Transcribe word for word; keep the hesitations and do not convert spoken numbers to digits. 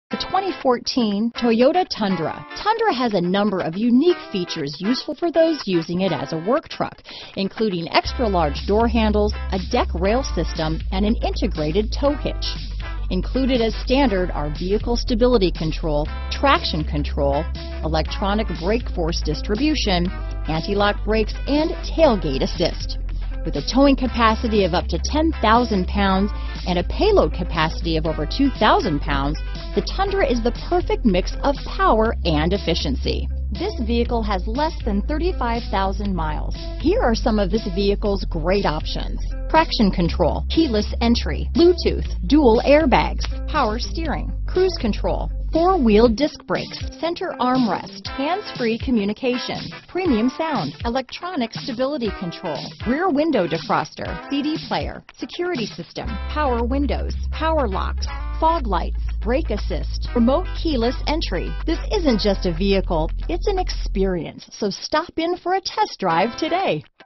The twenty fourteen Toyota Tundra. Tundra has a number of unique features useful for those using it as a work truck, including extra-large door handles, a deck rail system, and an integrated tow hitch. Included as standard are vehicle stability control, traction control, electronic brake force distribution, anti-lock brakes, and tailgate assist. With a towing capacity of up to ten thousand pounds and a payload capacity of over two thousand pounds, the Tundra is the perfect mix of power and efficiency. This vehicle has less than thirty-five thousand miles. Here are some of this vehicle's great options: traction control, keyless entry, Bluetooth, dual airbags, power steering, cruise control, four-wheel disc brakes, center armrest, hands-free communication, premium sound, electronic stability control, rear window defroster, C D player, security system, power windows, power locks, fog lights, brake assist, remote keyless entry. This isn't just a vehicle, it's an experience. So stop in for a test drive today.